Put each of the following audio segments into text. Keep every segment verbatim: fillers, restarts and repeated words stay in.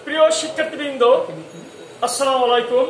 প্রিয় শিক্ষার্থীবৃন্দ, আসসালামু আলাইকুম।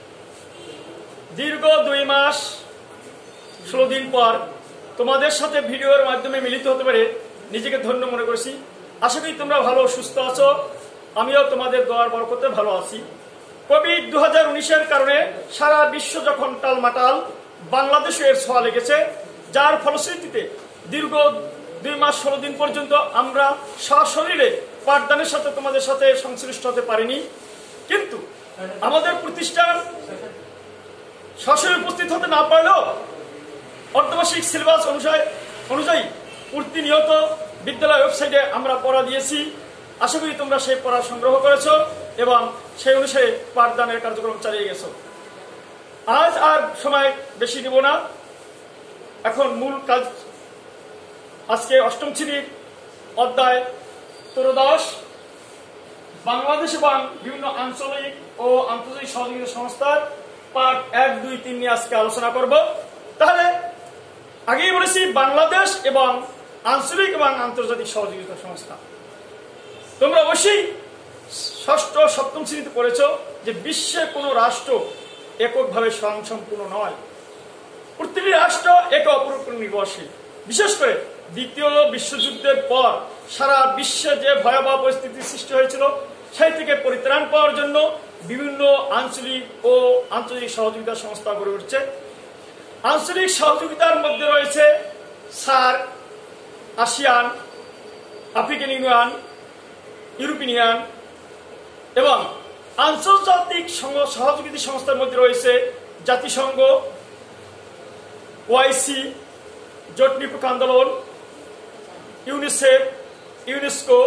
দীর্ঘ দুই মাস ষোলো দিন পর তোমাদের সাথে ভিডিওর মাধ্যমে মিলিত হতে পারে নিজেকে ধন্য মনে করছি। আশা করি তোমরা ভালো সুস্থ আছো, আমিও তোমাদের দোয়ার বরকতে ভালো আছি। কোভিড দু হাজার উনিশের কারণে সারা বিশ্ব যখন টালমাটাল, বাংলাদেশে এর ছোঁয়া লেগেছে, যার ফলশ্রুতিতে দীর্ঘ দুই মাস ষোলো দিন পর্যন্ত আমরা সশরীরে পাঠদানের সাথে তোমাদের সাথে সংশ্লিষ্ট হতে পারিনি। কিন্তু আমাদের প্রতিষ্ঠান সশরীরে উপস্থিত হতে না পারলেও অর্ধবার্ষিক সিলেবাস অনুযায়ী অনুযায়ী প্রতিনিয়ত বিদ্যালয় ওয়েবসাইটে আমরা পড়া দিয়েছি। আশা করি তোমরা সেই পড়া সংগ্রহ করেছো এবং সেই অনুসারে পাঠদানের কার্যক্রম চালিয়ে গেছো। আজ আর সময় বেশি নেব না, এখন মূল কাজ। আজকে অষ্টম শ্রেণীর অধ্যায় ত্রয়োদশ বাংলাদেশ এবং বিভিন্ন আঞ্চলিক ও আন্তর্জাতিক সহযোগিতা সংস্থার পাঠ এক দুই তিন নিয়ে আজকে আলোচনা করব। তাহলে আগেই বলেছি বাংলাদেশ এবং আঞ্চলিক এবং আন্তর্জাতিক সহযোগিতা সংস্থা। তোমরা অবশ্যই ষষ্ঠ সপ্তম শ্রেণীতে পড়েছ যে বিশ্বের কোন রাষ্ট্র এককভাবে স্বয়ংসম্পূর্ণ নয়, প্রতিটি রাষ্ট্র একে অপরের উপর নির্ভরশীল। বিশেষ করে দ্বিতীয় বিশ্বযুদ্ধের পর সারা বিশ্বে যে ভয়াবহ পরিস্থিতির সৃষ্টি হয়েছিল, সেই থেকে পরিত্রাণ পাওয়ার জন্য বিভিন্ন আঞ্চলিক ও আন্তর্জাতিক সহযোগিতা সংস্থা গড়ে উঠছে। আঞ্চলিক সহযোগিতার মধ্যে রয়েছে SAARC, ASEAN, African Union, European Union এবং আন্তর্জাতিক সহযোগিতা সংস্থার মধ্যে রয়েছে জাতিসংঘ, ওআইসি, জোট নিরপেক্ষ আন্দোলন, ইউনিসেফ, ইউনেস্কো,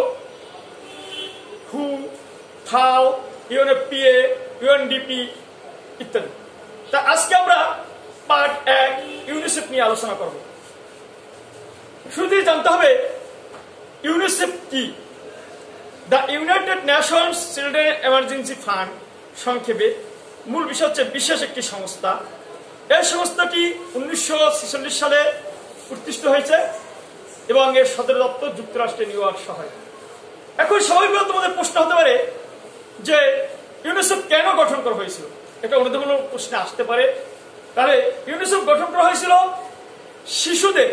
হু, ফাও, ইউএনএফপিএ, ইউএনডিপি ইত্যাদি। তা আজকে আমরা পার্ট এক ইউনিসেফ নিয়ে আলোচনা করব। শুরুতেই জানতে হবে ইউনিসেফ কি। The United Nations children emergency fund, সংক্ষেপে মূল বিষয় হচ্ছে বিশেষ একটি সংস্থা। এই সংস্থাটি উনিশশো ছেচল্লিশ সালে প্রতিষ্ঠিত হয়েছে এবং এর সদর দপ্তর যুক্তরাষ্ট্রের নিউ ইয়র্ক শহরে। এখন স্বাভাবিকভাবে তোমাদের প্রশ্ন হতে পারে যে ইউনিসেফ কেন গঠন করা হয়েছিল, এটা অনুধাবনমূলক প্রশ্নে আসতে পারে। তাহলে ইউনিসেফ গঠন করা হয়েছিল শিশুদের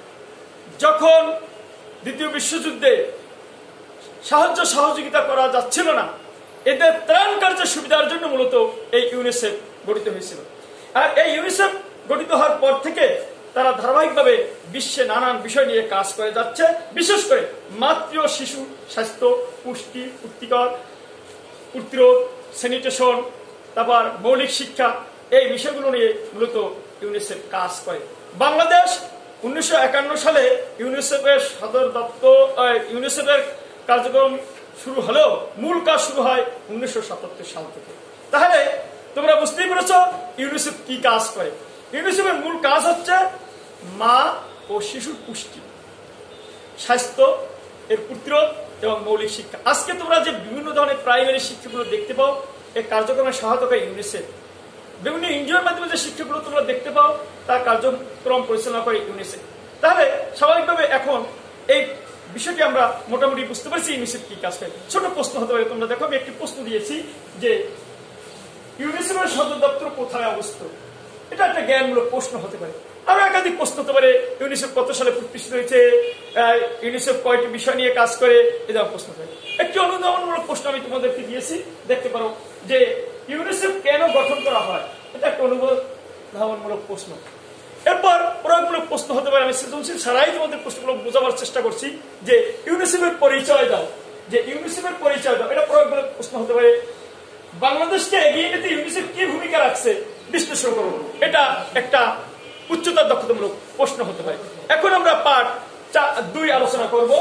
যখন দ্বিতীয় বিশ্বযুদ্ধে সাহায্য সহযোগিতা করা যাচ্ছিল না, এদের ত্রাণ কার্যের সুবিধার জন্য মূলত এই ইউনিসেফ গঠিত হয়েছিল। আর এই ইউনিসেফ গঠিত হওয়ার পর থেকে তারা ধারাবাহিকভাবে বিশ্বে নানান বিষয় নিয়ে কাজ করে যাচ্ছে। বিশেষ করে মাতৃ ও শিশু স্বাস্থ্য, পুষ্টি, পুষ্টিকর, প্রতিরোধ, স্যানিটেশন, তারপর মৌলিক শিক্ষা, এই বিষয়গুলো নিয়ে মূলত ইউনিসেফ কাজ করে। বাংলাদেশ উনিশশো একান্ন সালে ইউনিসেফের সদর দপ্তর ইউনিসেফের কার্যক্রম শুরু হলেও মূল কাজ শুরু হয় উনিশশো সাতাত্তর সাল থেকে। তাহলে তোমরা বুঝতেই পেরেছ ইউনিসেফ কি কাজ করে। ইউনিসেফের মূল কাজ হচ্ছে মা ও শিশুর পুষ্টি, স্বাস্থ্য, এর প্রতিরোধ এবং মৌলিক শিক্ষা। আজকে তোমরা যে বিভিন্ন ধরনের প্রাইমারি শিক্ষাগুলো দেখতে পাও, এই কার্যক্রমের সহায়তা করে ইউনিসেফ। বিভিন্ন এনজিওর মাধ্যমে যে শিক্ষাগুলো তোমরা দেখতে পাও, তার কার্যক্রম পরিচালনা করে ইউনিসেফ। তাহলে স্বাভাবিকভাবে এখন এই বিষয়টি আমরা মোটামুটি বুঝতে পারছি ইউনিসেফ কি কাজ করে। ছোট প্রশ্ন হতে পারে, তোমরা দেখো আমি একটি প্রশ্ন দিয়েছি যে ইউনিসেফের সদর দপ্তর কোথায় অবস্থিত, এটা একটা জ্ঞানমূলক প্রশ্ন হতে পারে। আরো একাধিক প্রশ্ন হতে পারে, ইউনিসেফ কত সালে প্রতিষ্ঠিত হয়েছে, ইউনিসেফ কয়টি বিষয় নিয়ে কাজ করে, এরকম প্রশ্ন হতে পারে। একটি অনুধাবনমূলক প্রশ্ন আমি তোমাদেরকে দিয়েছি, দেখতে পারো যে ইউনিসেফ কেন গঠন করা হয়, এটা একটা অনুধাবনমূলক প্রশ্ন। এরপর প্রয়োগমূলক প্রশ্ন হতে পারে। আমি সৃজনশীল ছাড়াই তোমাদের প্রশ্নগুলো বোঝাবার চেষ্টা করছি যে ইউনিসেফের পরিচয় দাও, যে ইউনিসেফের পরিচয় দাও, এটা প্রয়োগমূলক প্রশ্ন হতে পারে। বাংলাদেশকে এগিয়ে নিতে ইউনিসেফ কি ভূমিকা রাখছে বিশ্লেষণ করব, এটা একটা উচ্চতার দক্ষতামূলক প্রশ্ন হতে পারে। এখন আমরা পার্ট দুই আলোচনা করব।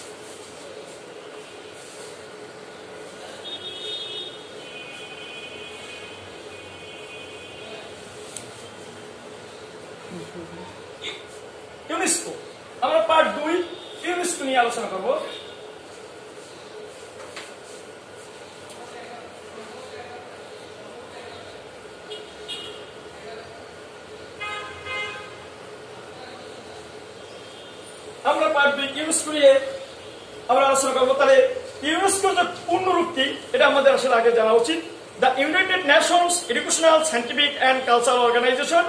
ইউনেস্কো, আমরা পার্ট দুই ইউনেস্কো নিয়ে আলোচনা করব। আমরা পার্ট দুই ইউনেস্কো নিয়ে আমরা আলোচনা করবো। তাহলে ইউনেস্কোর যে পূর্ণরূপ কি এটা আমাদের আসলে আগে জানা উচিত। The United Nations Educational Scientific and Cultural Organization,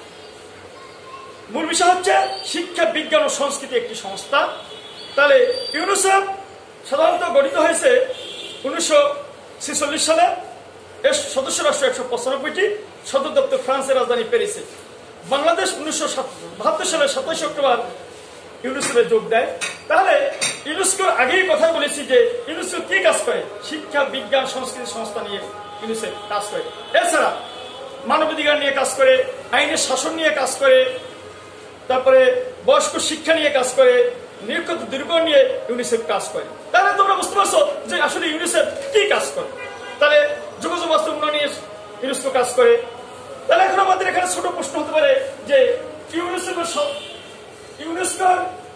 মূল বিষয় হচ্ছে শিক্ষা বিজ্ঞান ও সংস্কৃতি একটি সংস্থা। তাহলে ইউনিসেফ সাধারণত গঠিত হয়েছে উনিশশো ছেচল্লিশ সালে। এর সদস্য রাষ্ট্র একশো পঁচানব্বইটি, সদর দপ্তর ফ্রান্সের রাজধানী প্যারিসে। বাংলাদেশ উনিশশো বাহাত্তর সালের সাতাইশ অক্টোবর ইউনেস্কোতে যোগ দেয়। তাহলে ইউনেস্কোর আগেই কথা বলেছি যে ইউনেস্কো কি কাজ করে, শিক্ষা বিজ্ঞান সংস্কৃতি সংস্থা নিয়ে ইউনেস্কো কাজ করে। এছাড়া মানবাধিকার নিয়ে কাজ করে, আইনের শাসন নিয়ে কাজ করে, তারপরে বয়স্ক শিক্ষা নিয়ে কাজ করে, নিরক্ষত দুর্যোগ নিয়ে ইউনিসেফ কাজ করে। তাহলে তোমরা বুঝতে পারছো যে আসলে ইউনিসেফ কি কাজ করে। তাহলে যোগাযোগ বাস্তব উন্নয়ন নিয়ে ইউনেস্কো কাজ করে। তাহলে এখন আমাদের এখানে ছোট প্রশ্ন হতে পারে যে ইউনেস্কোর সব ইউনেস্কোর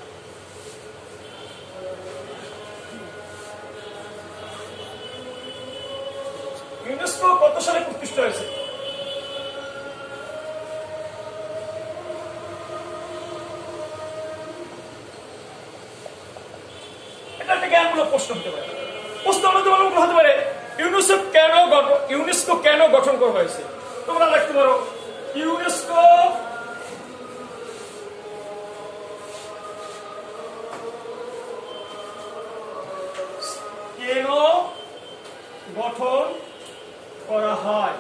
ইউনেস্কো কত সালে প্রতিষ্ঠা হয়েছে? এটা একটা জ্ঞানমূলক প্রশ্ন হতে পারে। প্রশ্ন অনুযায়ী হতে পারে ইউনেস্কো কেন ইউনেস্কো কেন গঠন করা হয়েছে। তোমরা লিখতে পারো ইউনেস্কো কেন গঠন করা হয়,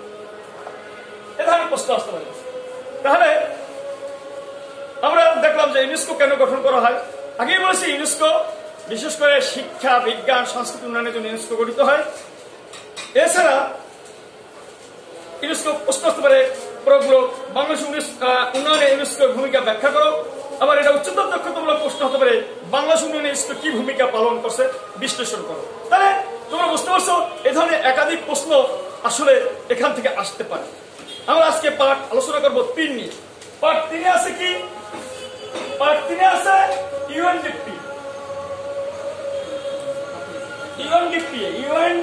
এ ধরনের প্রশ্ন আসতে পারে। তাহলে আমরা দেখলাম যে ইউনেস্কো কেন গঠন করা হয়। আগেই বলেছি ইউনেস্কো বিশেষ করে শিক্ষা বিজ্ঞান সংস্কৃতি উন্নয়নের জন্য ইউনেস্কো গঠিত হয়। এছাড়া ইউনেস্কো প্রশ্ন আসতে পারে প্রয়োগমূলক বাংলাদেশ উন্নয়নে ইউনেস্কোর ভূমিকা ব্যাখ্যা করো। আবার এটা উচ্চতর দক্ষতামূলক প্রশ্ন হতে পারে বাংলাদেশ উন্নয়নে ইউনেস্কো কি ভূমিকা পালন করছে বিশ্লেষণ করো। তাহলে তোমরা বুঝতে পারছো এই ধরনের একাধিক প্রশ্ন আসলে এখান থেকে আসতে পারে। আমরা আজকে পার্ট আলোচনা করবো তিন নিয়ে। পার্ট তিনে আছে কি? পার্ট তিনে আছে UNDP UNDP UN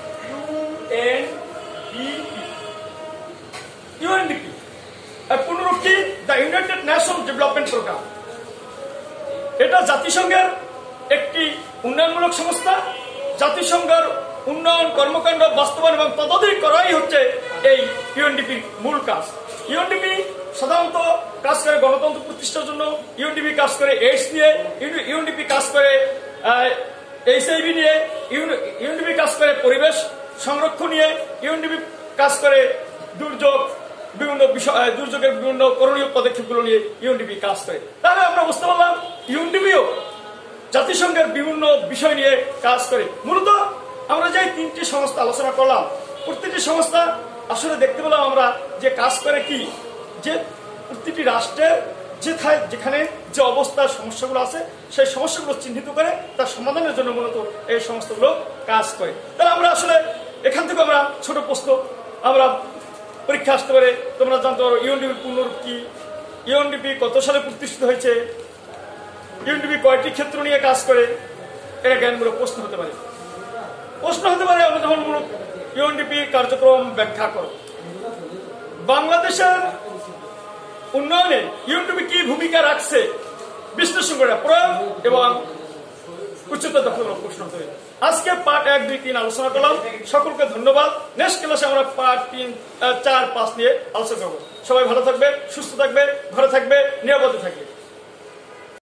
UNDP UNDP এর পূর্ণরূপ কি? The United Nations Development Programme. এটা জাতিসংঘের একটি উন্নয়নমূলক সংস্থা। জাতিসংঘের উন্নয়ন কর্মকাণ্ড বাস্তবায়ন এবং তদারকি করাই হচ্ছে এই ইউএনডিপির মূল কাজ। ইউএনডিপি সাধারণত কাজ করে গণতন্ত্র প্রতিষ্ঠার জন্য, ইউএনডিপি কাজ করে এইডস নিয়ে, ইউএনডিপি কাজ করে এইচআইভি নিয়ে, ইউএনডিপি কাজ করে পরিবেশ সংরক্ষণ নিয়ে, ইউএনডিপি কাজ করে দুর্যোগ বিভিন্ন বিষয় দুর্যোগের বিভিন্ন করণীয় পদক্ষেপগুলো নিয়ে ইউএনডিপি কাজ করে। তাহলে আমরা বুঝতে পারলাম ইউএনডিপিও জাতিসংঘের বিভিন্ন বিষয় নিয়ে কাজ করে। মূলত আমরা যে তিনটি সংস্থা আলোচনা করলাম, প্রত্যেকটি সংস্থা আসলে দেখতে পেলাম আমরা যে কাজ করে কি, যে প্রতিটি রাষ্ট্রের যেখানে যেখানে যে অবস্থার সমস্যাগুলো আছে সেই সমস্যাগুলো চিহ্নিত করে তার সমাধানের জন্য মূলত এই সংস্থাগুলো কাজ করে। তাহলে আমরা আসলে এখান থেকে আমরা ছোট প্রশ্ন আমরা পরীক্ষা আসতে পারে। তোমরা জানতে পারো ইউএনডিপি পূর্ণরূপ কি, ইউএনডিপি কত সালে প্রতিষ্ঠিত হয়েছে, ইউএনডিপি কয়টি ক্ষেত্র নিয়ে কাজ করে, এটা জ্ঞানমূলক প্রশ্ন হতে পারে। প্রশ্ন হতে পারে অনুধাবনমূলক ইউএনডিপি কার্যক্রম ব্যাখ্যা করো। বাংলাদেশের উন্নয়নে ইউএনডিপি কি ভূমিকা রাখছে বিশ্লেষণ করে প্রয়োগ এবং উচ্চতর দক্ষতামূলক প্রশ্ন হতে হবে। আজকে পার্ট এক দুই তিন আলোচনা করলাম। সকলকে ধন্যবাদ। নেক্সট ক্লাসে আমরা পার্ট তিন চার পাঁচ নিয়ে আলোচনা করবো। সবাই ভালো থাকবে, সুস্থ থাকবে, ঘরে থাকবে, নিরাপদে থাকবে।